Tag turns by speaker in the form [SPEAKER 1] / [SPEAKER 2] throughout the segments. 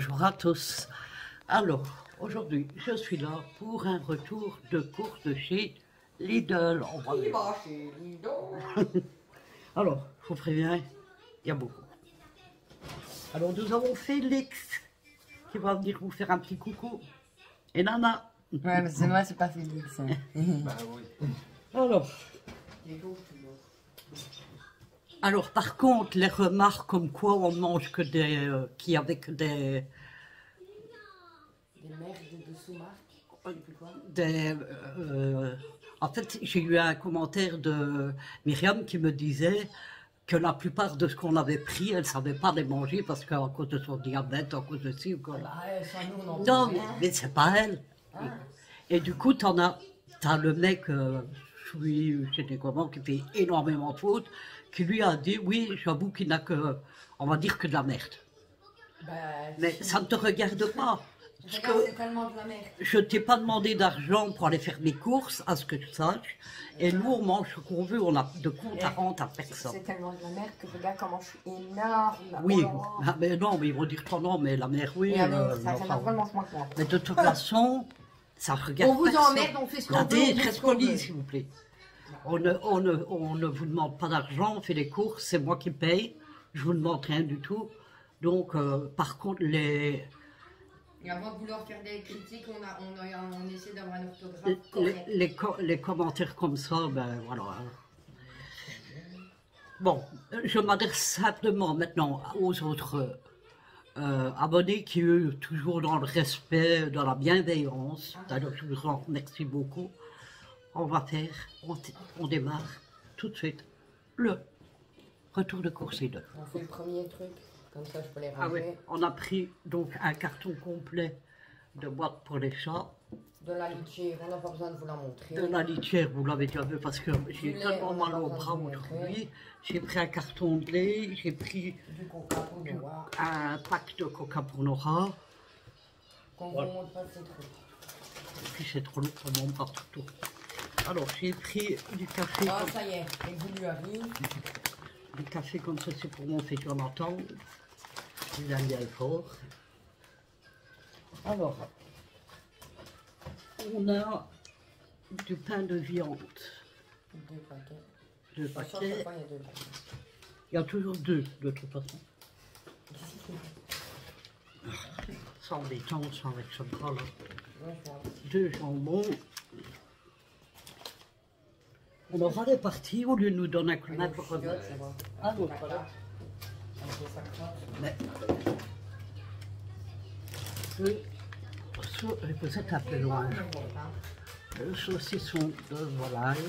[SPEAKER 1] Bonjour à tous. Alors, aujourd'hui, je suis là pour un retour de course de chez Lidl. On va aller.
[SPEAKER 2] Chez Lidl.
[SPEAKER 1] Alors, je vous préviens, il y a beaucoup. Alors, nous avons Félix qui va venir vous faire un petit coucou. Et Nana.
[SPEAKER 2] Ouais, mais c'est moi, c'est pas Félix. Hein.
[SPEAKER 3] Bah oui.
[SPEAKER 1] Alors, par contre, les remarques comme quoi on mange que des... qui avec des...
[SPEAKER 2] Des merdes de sous-marque.
[SPEAKER 1] des en fait, j'ai eu un commentaire de Myriam qui me disait que la plupart de ce qu'on avait pris, elle ne savait pas les manger parce qu'à cause de son diabète, à cause de ci ou quoi. Non, mais c'est pas elle. Et du coup, t'as le mec, je sais pas comment, qui fait énormément de fautes, qui lui a dit, oui, j'avoue qu'il n'a que, on va dire que de la merde.
[SPEAKER 2] Bah,
[SPEAKER 1] Mais ça ne te regarde pas. Parce que
[SPEAKER 2] c'est tellement de la merde.
[SPEAKER 1] je t'ai pas demandé d'argent pour aller faire mes courses, à ce que tu saches. Et nous, on mange ce qu'on veut, on a de compte à rendre à personne.
[SPEAKER 2] C'est tellement de la merde que regarde comment je suis énorme.
[SPEAKER 1] Oui,
[SPEAKER 2] Oh.
[SPEAKER 1] ah, mais non, mais ils vont dire, oh non, mais la mère, oui.
[SPEAKER 2] Et alors, ça
[SPEAKER 1] enfin,
[SPEAKER 2] vraiment moins que moi.
[SPEAKER 1] mais de toute façon, ça regarde
[SPEAKER 2] On vous
[SPEAKER 1] personne.
[SPEAKER 2] emmerde, on fait ce qu'on veut.
[SPEAKER 1] Attendez,
[SPEAKER 2] on fait
[SPEAKER 1] reste
[SPEAKER 2] ce qu'on
[SPEAKER 1] poli,
[SPEAKER 2] veut.
[SPEAKER 1] s'il vous plaît. On ne vous demande pas d'argent, on fait les courses, c'est moi qui paye. Je vous demande rien du tout. Donc, par contre,
[SPEAKER 4] Et avant de vouloir faire des critiques, on essaie d'avoir un orthographe correct.
[SPEAKER 1] les commentaires comme ça, ben voilà. Bon, je m'adresse simplement maintenant aux autres abonnés qui, eux, toujours dans le respect, dans la bienveillance. D'ailleurs, je vous en remercie beaucoup. On va faire, on démarre tout de suite le retour de course Lidl.
[SPEAKER 2] On fait le premier truc, comme ça je peux les ranger.
[SPEAKER 1] Ah oui, on a pris donc un carton complet de boîtes pour les chats.
[SPEAKER 2] De la litière, on n'a pas besoin de vous la montrer.
[SPEAKER 1] De la litière, vous l'avez déjà vu parce que j'ai
[SPEAKER 2] Du lait,
[SPEAKER 1] tellement
[SPEAKER 2] on a
[SPEAKER 1] mal
[SPEAKER 2] pas
[SPEAKER 1] au
[SPEAKER 2] besoin
[SPEAKER 1] bras
[SPEAKER 2] de vous
[SPEAKER 1] aujourd'hui.
[SPEAKER 2] montrer.
[SPEAKER 1] J'ai pris un carton de lait, j'ai pris
[SPEAKER 2] Du coca pour Noah.
[SPEAKER 1] un pack de coca pour Nora.
[SPEAKER 2] Qu'on
[SPEAKER 1] Voilà.
[SPEAKER 2] vous montre pas ces trucs.
[SPEAKER 1] Et puis c'est trop lourd, ça monte partout. Alors j'ai pris du café,
[SPEAKER 2] Ah, ça y est, et vous lui arrive.
[SPEAKER 1] du café comme ça, c'est pour mon fils Jonathan. Il aime bien fort. Alors, on a du pain de viande.
[SPEAKER 2] 2 paquets.
[SPEAKER 1] 2
[SPEAKER 2] Sur chaque
[SPEAKER 1] paquets.
[SPEAKER 2] fois, il y a 2 paquets.
[SPEAKER 1] Il y a toujours 2 de toute façon. C'est embêtant, ça avec ce bras là.
[SPEAKER 2] Ouais, je vois.
[SPEAKER 1] 2 jambons. On aura les parties au lieu de nous donner un coup de main pour remettre.
[SPEAKER 2] Chiottes, ça va.
[SPEAKER 1] Ah non,
[SPEAKER 2] Voilà. Un peu ça crache.
[SPEAKER 1] mais vous êtes un peu loin. Le saucisson de volaille.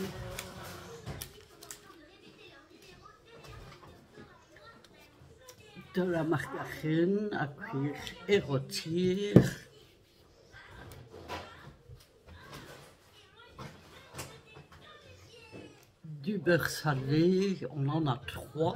[SPEAKER 1] De la margarine à cuire et rôtir. Du beurre salé, on en a 3.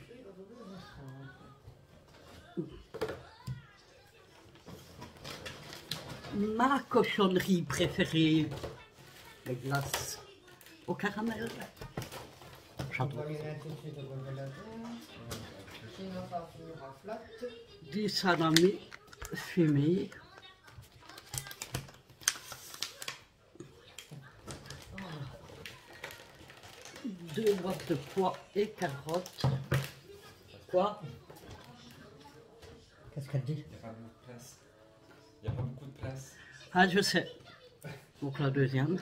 [SPEAKER 1] Ma cochonnerie préférée, les glaces au caramel.
[SPEAKER 2] On
[SPEAKER 1] J'adore.
[SPEAKER 2] va les mettre tout de suite au congélateur. Sinon, ça finira flat.
[SPEAKER 1] Du salami fumé. Deux boîtes de pois et carottes. Quoi? Qu'est-ce qu'elle dit?
[SPEAKER 3] Il n'y a pas beaucoup de place. Il n'y a pas beaucoup de place.
[SPEAKER 1] Ah, je sais. Donc la deuxième.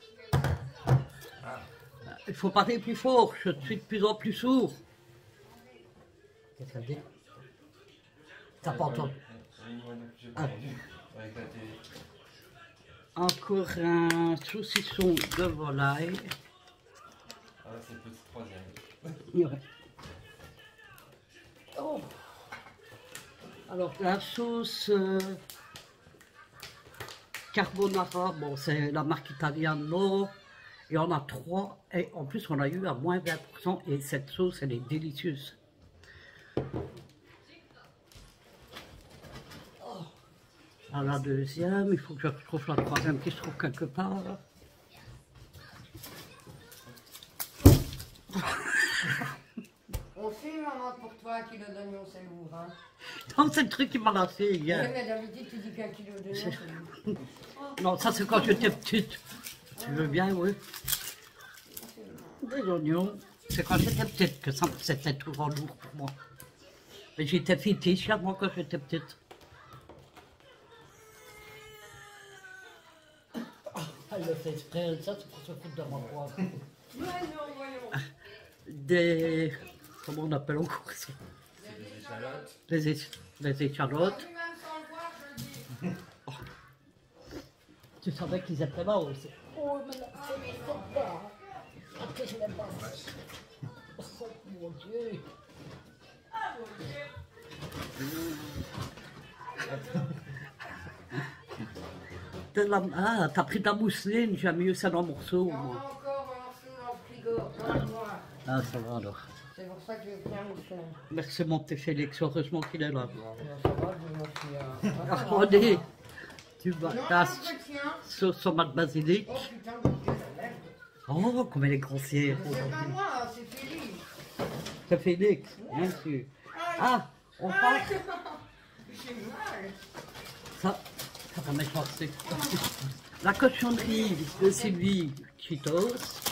[SPEAKER 1] Il faut parler plus fort, je suis de plus en plus sourd. Qu'est-ce qu'elle dit? T'as pas entendu?
[SPEAKER 3] Oui, moi non plus, j'ai pas
[SPEAKER 1] Ah.
[SPEAKER 3] entendu. Avec la télé.
[SPEAKER 1] Encore un saucisson de volaille.
[SPEAKER 3] Ah, c'est le petit troisième.
[SPEAKER 1] Ouais. Oh. Alors la sauce carbonara, bon c'est la marque Italiano. Il y en a 3 et en plus on a eu à moins 20% et cette sauce elle est délicieuse. À la deuxième, il faut que je retrouve la troisième qui se trouve quelque part.
[SPEAKER 4] On fait, maman, pour toi, 1 kilo d'oignons, c'est lourd, hein.
[SPEAKER 1] Non, c'est le truc qui m'a lassé
[SPEAKER 4] Oui,
[SPEAKER 1] hier.
[SPEAKER 4] mais d'habitude, tu dis qu'1 kilo d'oignons, c'est lourd.
[SPEAKER 1] Non, ça c'est quand j'étais petite. Tu veux bien, oui. Des oignons. C'est quand j'étais petite que ça c'était toujours lourd pour moi. Mais j'étais fétiche là, moi, quand j'étais petite. Elle le fait exprès, ça c'est pour se foutre de ma poire.
[SPEAKER 4] Voyons.
[SPEAKER 1] Des... Comment on appelle encore ça?
[SPEAKER 3] Des échalotes.
[SPEAKER 1] Les échalotes.
[SPEAKER 4] Même sans le voir, je le dis.
[SPEAKER 1] Tu savais qu'ils étaient là aussi. Oh, mais là, c'est pas. Après, je l'aime pas. Oh mon Dieu. Ah, t'as pris ta mousseline, j'aime mieux ça dans le morceau.
[SPEAKER 4] Il y en a
[SPEAKER 1] Moi.
[SPEAKER 4] encore un morceau dans le frigo. Regarde-moi.
[SPEAKER 1] Ah, ça va alors.
[SPEAKER 4] C'est pour ça que je prends mon chien.
[SPEAKER 1] Merci mon petit Félix, heureusement qu'il est là.
[SPEAKER 4] Ça va, je m'en suis.
[SPEAKER 1] Attendez, tu vas
[SPEAKER 4] Non,
[SPEAKER 1] ta
[SPEAKER 4] le tien.
[SPEAKER 1] sauce tomate basilic.
[SPEAKER 4] Oh putain, mon Dieu, la merde.
[SPEAKER 1] Oh, comme elle est grossière.
[SPEAKER 4] C'est pas moi, c'est Félix.
[SPEAKER 1] C'est Félix, bien sûr. Ah, on parle.
[SPEAKER 4] J'ai mal.
[SPEAKER 1] Ça va m'effacer. La cochonnerie de Sylvie Chitos.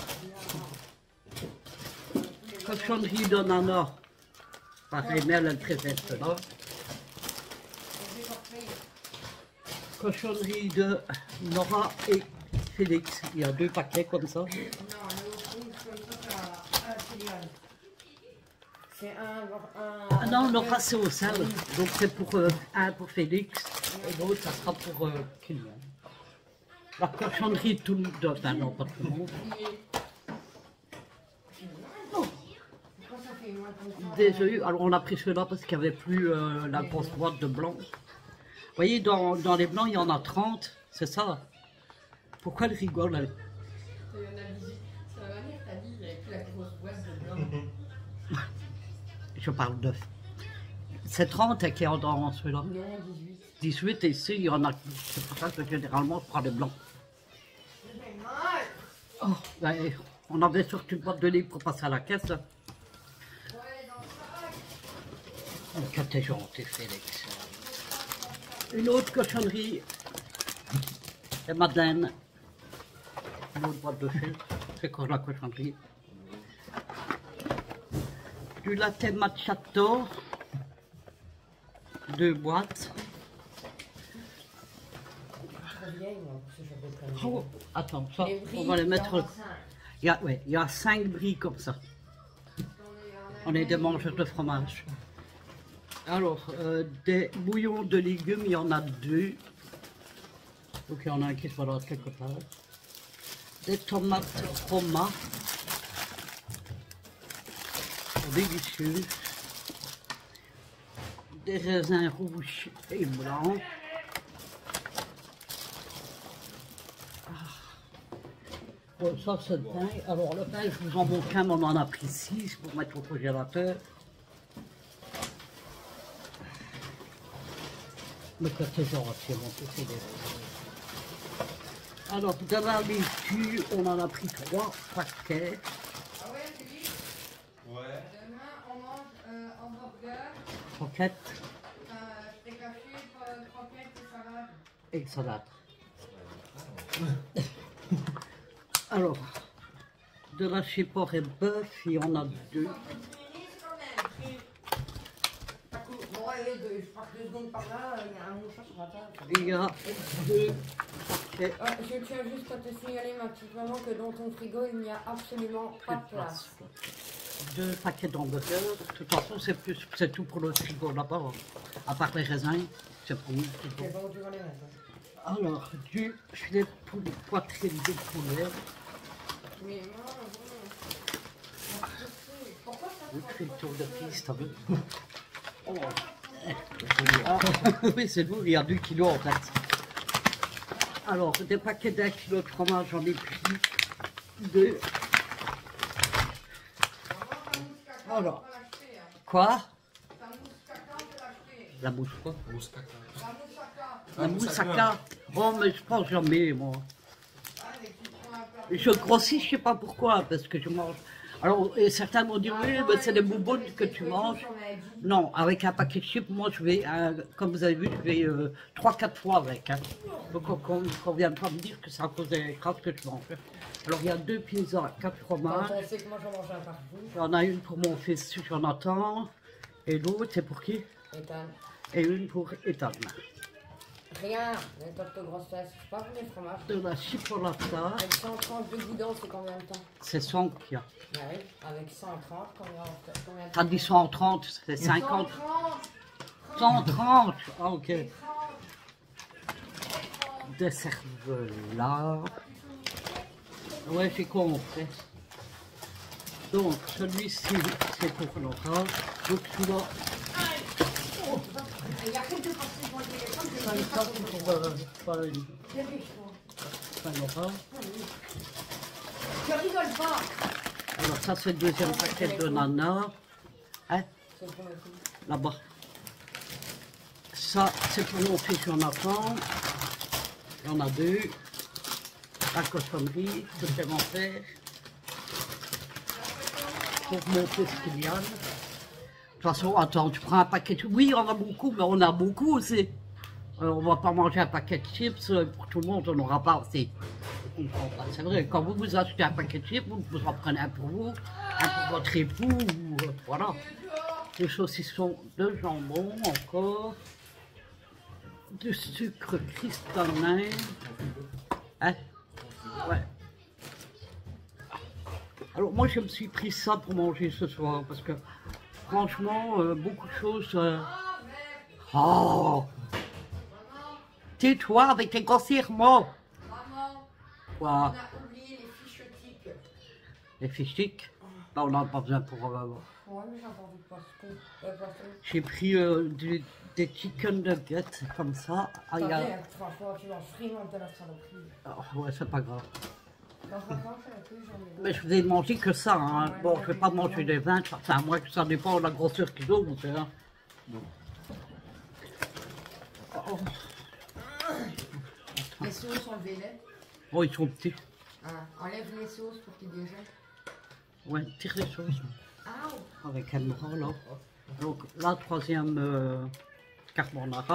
[SPEAKER 1] Cochonnerie de Nana. Pareil, mais elle est très verte là. Cochonnerie de Nora et Félix. Il y a 2 paquets comme ça.
[SPEAKER 4] Non, le rouge comme ça, à Céliane. C'est un.
[SPEAKER 1] Ah non, Nora c'est au sel. Donc c'est pour un pour Félix et l'autre ça sera pour Kylian. La cochonnerie tout de... Enfin non, pas tout le monde.
[SPEAKER 4] Pourquoi ça fait moins comme ça?
[SPEAKER 1] Des œufs. Alors on a pris ceux-là parce qu'il n'y avait plus la grosse boîte de blanc. Vous voyez, dans les blancs, il y en a 30, c'est ça. Pourquoi elle rigole elle?
[SPEAKER 4] C'est la manière que t'as dit, avec la grosse boîte de blanc.
[SPEAKER 1] Je parle d'œufs. C'est 30 qui est dans ceux-là.
[SPEAKER 4] Non, 18.
[SPEAKER 1] 18 et ici, il y en a. C'est pour ça que généralement, je prends les blancs.
[SPEAKER 4] J'ai mal.
[SPEAKER 1] Oh, ben, on avait surtout une boîte de livres pour passer à la caisse.
[SPEAKER 4] Ouais, dans le sac.
[SPEAKER 1] Que t'es gentil, Félix. Une autre cochonnerie. Et Madeleine. Une autre boîte de fil. C'est quoi la cochonnerie? Du latte macchiato. 2 boîtes.
[SPEAKER 4] Très vieille, moi, parce que j'avais plein de.
[SPEAKER 1] Oh, attends, ça,
[SPEAKER 4] Les bris,
[SPEAKER 1] on va les mettre.
[SPEAKER 4] il y en a cinq.
[SPEAKER 1] Il y a 5 bris comme ça. On est des mangeurs de fromage. Alors, des bouillons de légumes, il y en a 2. Donc il y en a un qui soit là quelque part. Des tomates Roma. Délicieuses. Des raisins rouges et blancs. Bon, ça c'est le pain. Alors le pain, je vous en montre un, mais on en a pris 6 pour mettre au congélateur. Mais que c'est gentil, mon petit Félix. Alors, de la laitue, on en a pris 3 paquets.
[SPEAKER 4] Ah ouais, Philippe?
[SPEAKER 3] Ouais.
[SPEAKER 4] Demain, on mange hamburger,
[SPEAKER 1] Croquettes
[SPEAKER 4] steak haché, croquettes et salade.
[SPEAKER 1] et salade. Alors, de la porc et bœuf, il y en a 2.
[SPEAKER 4] Bon, allez, je passe 2 secondes par là, il y a un mouchoir sur la table.
[SPEAKER 1] Il y a 2 paquets.
[SPEAKER 4] Je tiens juste à te signaler, ma petite maman, que dans ton frigo, il n'y a absolument pas de place.
[SPEAKER 1] 2 paquets d'hamburgers. De toute façon, c'est tout pour le frigo là-bas. Hein. À part les raisins, c'est pour nous.
[SPEAKER 4] Je sais pas où tu vas les mettre.
[SPEAKER 1] Alors, du filet de poulet, poitrine de poulet.
[SPEAKER 4] Mais non, pourquoi ça
[SPEAKER 1] Oui, tu fais le tour de piste, t'as vu? Oh.
[SPEAKER 4] Ah.
[SPEAKER 1] Oui, c'est lourd, il y a 2 kilos en fait. Alors, des paquets d'1 kilo de fromage, j'en ai pris 2. Alors, quoi? La mousse quoi? La moussaka. Oh, mais je pense jamais, moi. Je grossis, je sais pas pourquoi, parce que je mange Alors, et certains m'ont dit, oui, mais c'est des bonbonnes que tu manges. Non, avec un paquet de chips, moi, je vais, comme vous avez vu, je vais 3-4 fois avec. Hein. Donc, on vient pas me dire que c'est à cause des crabes que je mange. Alors, il y a 2 pizzas, 4 fromages.
[SPEAKER 2] Quand on sait que moi, j'en mange un par jour.
[SPEAKER 1] Il y en a une pour mon fils Jonathan. Et l'autre, c'est pour qui?
[SPEAKER 2] Ethan.
[SPEAKER 1] Et une pour Ethan.
[SPEAKER 2] Rien, une torte de grosse fesse. Je sais pas pour les fromages.
[SPEAKER 1] De la chipolata,
[SPEAKER 2] Avec 130 de boudin, c'est combien de temps?
[SPEAKER 1] c'est 100 qu'il y a.
[SPEAKER 2] Bah oui, avec 130, combien de temps?
[SPEAKER 1] T'as dit 130, c'est 50.
[SPEAKER 2] 130.
[SPEAKER 1] 130, ah ok. Des cervelas. Ouais, j'ai compris. Donc, celui-ci, c'est pour Laura. Donc, celui-là,
[SPEAKER 4] Il y a quelques parties pour le téléphone.
[SPEAKER 1] ça, c'est pour Laura.
[SPEAKER 4] Je rigole pas.
[SPEAKER 1] Alors, ça, c'est le deuxième paquet de Nana. Hein,
[SPEAKER 2] C'est pour le coup.
[SPEAKER 1] là-bas. Ça, c'est pour mon fils Jonathan. Il y en a 2. La cochonnerie, supplémentaire. Pour mon fils Kylian. De toute façon, attends, tu prends un paquet de... Oui, on a beaucoup, mais on a beaucoup aussi. On va pas manger un paquet de chips pour tout le monde, on n'aura pas assez. Je comprends pas. C'est vrai, quand vous achetez un paquet de chips, vous en prenez un pour vous, un pour votre époux, ou, voilà. Des saucissons de jambon encore. Du sucre cristallin. Hein? Ouais. Alors moi je me suis pris ça pour manger ce soir parce que franchement beaucoup de choses. Oh! Tais-toi avec tes conservements.
[SPEAKER 4] Maman, on
[SPEAKER 1] Quoi?
[SPEAKER 4] a oublié les fiches tiques.
[SPEAKER 1] Les fiches tiques? Là on n'en a pas besoin pour.
[SPEAKER 2] Ouais, mais j'ai pas envie de passer.
[SPEAKER 1] J'ai pris des chicken nuggets comme ça. Ah, il y a...
[SPEAKER 2] Franchement, tu manges vraiment de la saloperie.
[SPEAKER 1] Oh, ouais, c'est pas grave.
[SPEAKER 2] Non, franchement, je sais plus, j'en ai.
[SPEAKER 1] Mais je vais manger que ça. Hein.
[SPEAKER 2] Ouais,
[SPEAKER 1] Bon,
[SPEAKER 2] ouais,
[SPEAKER 1] je vais pas
[SPEAKER 2] ouais,
[SPEAKER 1] manger
[SPEAKER 2] ouais.
[SPEAKER 1] des 20, enfin, à moins que ça dépend de la grosseur qu'ils ont, c'est là. Oh.
[SPEAKER 4] Les sauces, enlevez-les.
[SPEAKER 1] Oh, ils sont petits.
[SPEAKER 4] Ah, enlève les sauces pour qu'ils déjeunent.
[SPEAKER 1] Ouais, tire les choses.
[SPEAKER 4] Ah,
[SPEAKER 1] Avec un bras là. Donc, la troisième carbonara.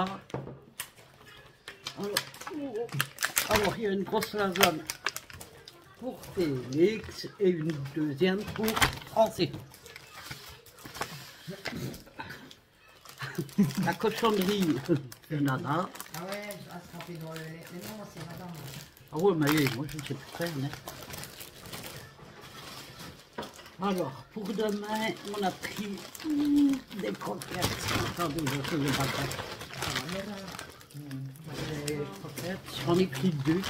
[SPEAKER 1] Alors, il y a une grosse lasagne pour Félix et une deuxième pour Francis. La cochonnerie de Nana.
[SPEAKER 4] ah ouais, à se tremper dans le lait. Mais non, c'est madame.
[SPEAKER 1] Ah ouais, mais moi je ne sais plus faire. Hein. Alors, pour demain, on a pris des croquettes. Attendez, je fais le bâtard. Des croquettes, j'en ai pris 2.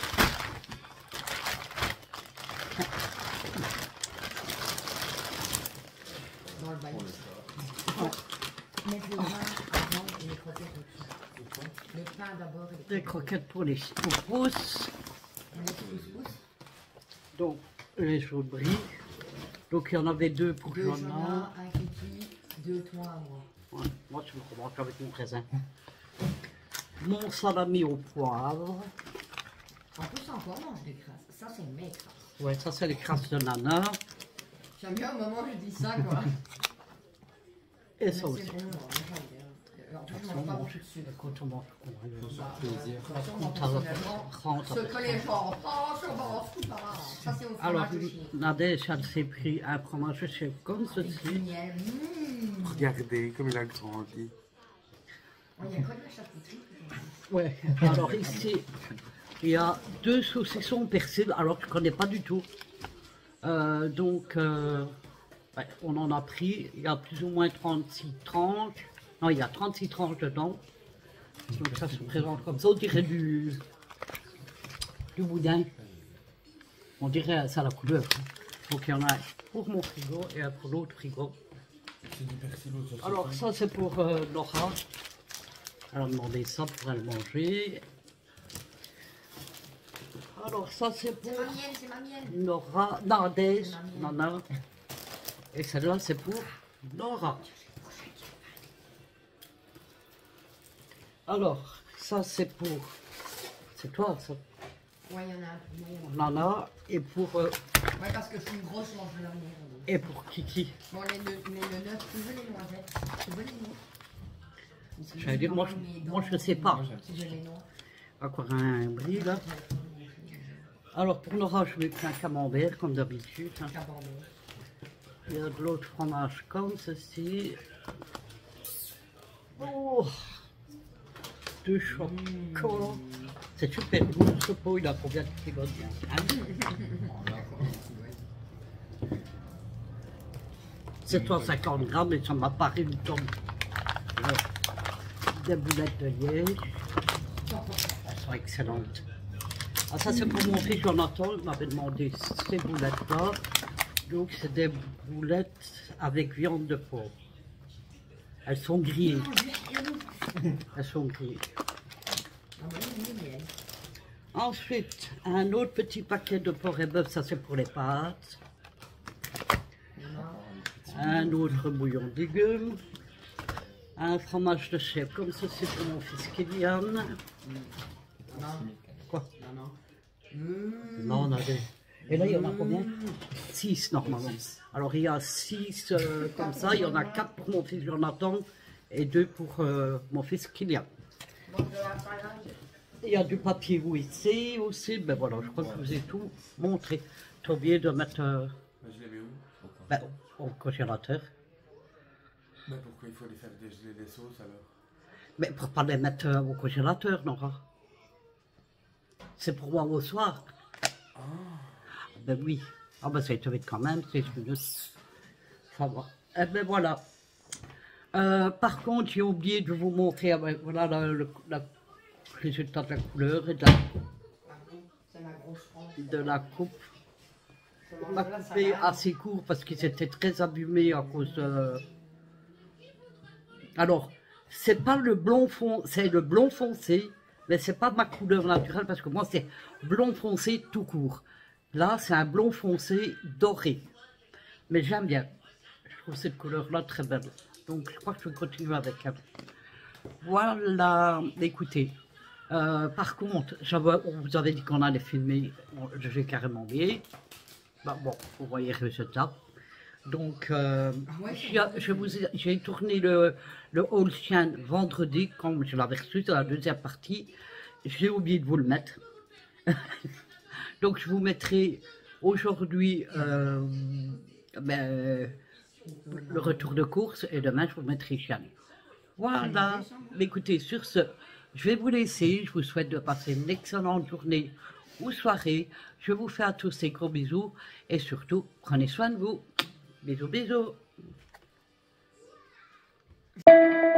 [SPEAKER 4] Dans le bail.
[SPEAKER 1] Oh,
[SPEAKER 4] Mettre le pain avant et les croquettes au-dessus. Le pain d'abord et
[SPEAKER 1] des croquettes pour les pousses.
[SPEAKER 4] On met tout pouce.
[SPEAKER 1] Donc, les chaudes bris. Donc, il y en avait 2 pour
[SPEAKER 4] 2
[SPEAKER 1] Johanna.
[SPEAKER 4] Johanna, 1 Kiki, 2 toi, moi.
[SPEAKER 1] Ouais, moi, je me remarque avec mon raisin. Mon salami au poivre.
[SPEAKER 4] En plus, encore, on mange des crasses. Ça, c'est mes crasses.
[SPEAKER 1] Ouais, ça, c'est les crasses de Nana.
[SPEAKER 4] J'aime bien au moment où je dis ça, quoi.
[SPEAKER 1] Et
[SPEAKER 4] Mais
[SPEAKER 1] ça
[SPEAKER 4] c'est
[SPEAKER 1] aussi.
[SPEAKER 4] bon, moi, j'aime bien. En plus, je mange pas beaucoup de sucre.
[SPEAKER 1] Quand on mange,
[SPEAKER 3] Plaisir.
[SPEAKER 1] rentre.
[SPEAKER 4] Ce que les gens pensent, on mange tout par là. Ça, c'est au
[SPEAKER 1] Alors,
[SPEAKER 4] fromage aussi.
[SPEAKER 1] Nadège, elle s'est pris un fromage chef comme
[SPEAKER 4] Avec du
[SPEAKER 1] ceci.
[SPEAKER 4] miel.
[SPEAKER 3] Regardez comme il a grandi.
[SPEAKER 4] Oh, il y a quoi de la charcuterie?
[SPEAKER 1] Ouais, alors ici, il y a 2 saucissons persil, alors que je ne connais pas du tout. Donc, ouais, on en a pris, il y a plus ou moins 36 tranches. Non, il y a 36 tranches dedans. Donc ça se présente comme ça, on dirait du boudin. On dirait ça la couleur. Donc il y en a un pour mon frigo et un pour l'autre frigo.
[SPEAKER 3] C'est du persil au saucisson.
[SPEAKER 1] Alors ça c'est pour Laura. Elle a demandé ça pour elle manger. Alors ça c'est pour
[SPEAKER 4] C'est ma mienne, c'est ma mienne.
[SPEAKER 1] Nora, Nadège,
[SPEAKER 4] C'est ma mienne.
[SPEAKER 1] Nana. Et celle-là c'est pour Nora. Alors ça c'est pour... C'est toi ça.
[SPEAKER 4] Ouais, il y en a un peu.
[SPEAKER 1] On en a. Et pour,
[SPEAKER 4] Ouais, parce que je suis une grosse mangeuse.
[SPEAKER 1] et pour Kiki.
[SPEAKER 4] Bon, les neufs, tu veux les noisettes? Tu veux les noix?
[SPEAKER 1] J'allais dire, moi je sais pas.
[SPEAKER 4] Si j'ai les noix.
[SPEAKER 1] Encore un brie là. Alors pour Nora, je vais prendre un camembert comme d'habitude. Hein. Il y a de l'autre fromage comme ceci. Oh, deux chocolats. C'est super bon ce pot, il a combien de kilos? C'est 150 grammes et ça m'a paru une tonne. Des boulettes de liège. Elles sont excellentes. Ah, ça c'est pour mon fils Jonathan, il m'avait demandé ces boulettes-là. Donc c'est des boulettes avec viande de porc. Elles sont grillées. Elles sont grillées. Ensuite, un autre petit paquet de porc et bœuf, ça c'est pour les pâtes. Un autre bouillon de légumes. Un fromage de chèvre, comme ça c'est pour mon fils Kylian. Quoi? Non, on avait. Et là, il y en a combien? 6 normalement. Alors il y a 6 comme ça, il y en a 4 pour mon fils Jonathan et 2 pour mon fils Kylian. Il y a du papier WC aussi, ben voilà, je crois que je vous ai tout montré. Tu as oublié de mettre
[SPEAKER 3] Je les mets où?
[SPEAKER 1] ben, au congélateur.
[SPEAKER 3] Mais pourquoi il faut les faire dégeler les sauces alors?
[SPEAKER 1] Mais pour pas les mettre au congélateur, Nora. C'est pour moi au soir.
[SPEAKER 3] Ah.
[SPEAKER 1] Ben oui. Ah ben ça a été vite quand même, 16 minutes. Ça va. Eh ben voilà. Par contre, j'ai oublié de vous montrer voilà, le résultat de la couleur et de la coupe. On m'a coupé assez court parce qu'ils étaient très abîmés à cause de... Alors, c'est pas le blond foncé, c'est le blond foncé, mais c'est pas ma couleur naturelle parce que moi c'est blond foncé tout court. Là, c'est un blond foncé doré. Mais j'aime bien. Je trouve cette couleur-là très belle. Donc, je crois que je vais continuer avec elle. Voilà, écoutez. Par contre, on vous avait dit qu'on allait filmer. J'ai carrément oublié. Bah, bon, vous voyez le résultat. Donc, j'ai tourné le haul chien vendredi, quand je l'avais reçu, dans la deuxième partie. J'ai oublié de vous le mettre. Donc, je vous mettrai aujourd'hui le retour de course et demain, je vous mettrai chien. Voilà. Écoutez, sur ce, je vais vous laisser. Je vous souhaite de passer une excellente journée ou soirée. Je vous fais à tous des gros bisous et surtout, prenez soin de vous. Bisous, bisous.